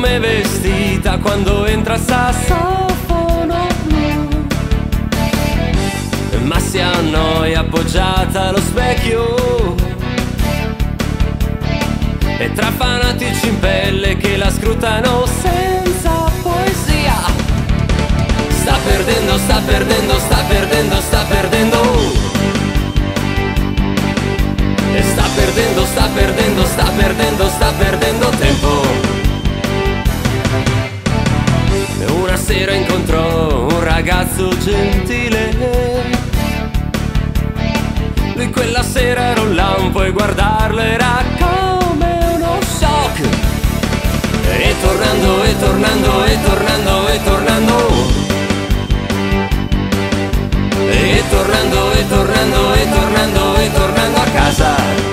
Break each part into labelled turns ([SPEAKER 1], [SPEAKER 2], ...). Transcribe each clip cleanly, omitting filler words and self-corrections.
[SPEAKER 1] come vestita quando entra il sassofono blu. Ma si annoia appoggiata allo specchio, e tra fanatici in pelle che la scrutano senza poesia. Sta perdendo, sta perdendo, sta perdendo, sta perdendo. E sta perdendo, sta perdendo, sta perdendo, sta perdendo tempo. E una sera incontrò un ragazzo gentile. Lui quella sera era un lampo e guardarlo era come uno shock. E tornando, e tornando, e tornando, e tornando. E tornando, e tornando, e tornando, e tornando a casa.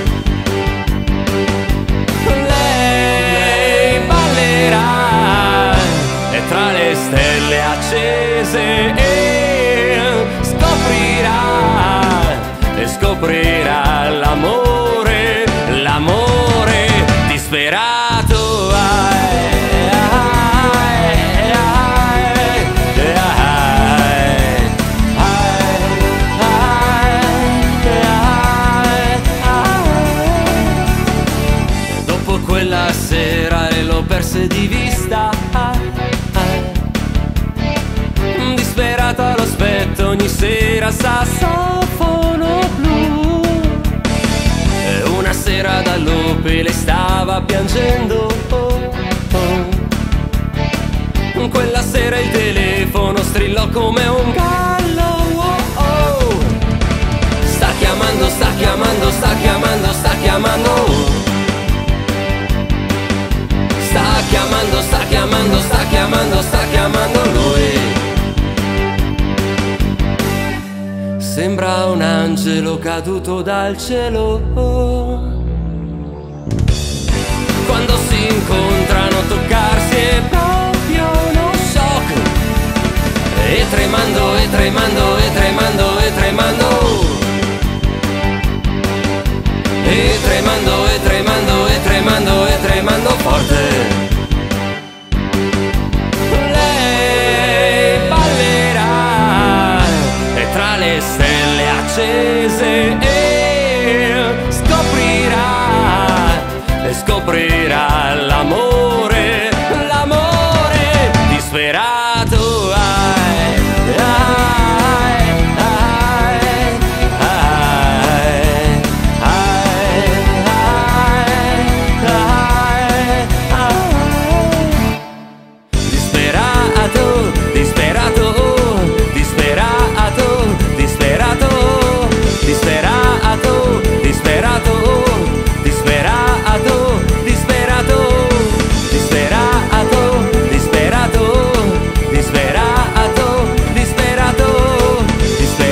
[SPEAKER 1] Lei ballerà e tra le stelle accese scoprirà l'amore, l'amore disperato. Dopo quella sera e lo perse di vista, disperato allo spetto ogni sera sassofono blu. E una sera dall'Opel stava piangendo. Quella sera il telefono strillò come un gallo. Sta chiamando, sta chiamando, sta chiamando, sta chiamando. Sta chiamando, sta chiamando, sta chiamando, sta chiamando lui. Sembra un angelo caduto dal cielo. Quando si incontrano toccarsi è proprio uno shock. E tremando, e tremando, e tremando, e tremando. E tremando, e tremando, e tremando, e tremando forte. Lei ballerà e tra le stelle accese scoprirà l'amore, l'amore disperato.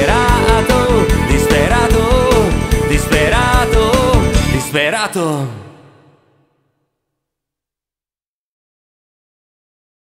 [SPEAKER 1] Disperato.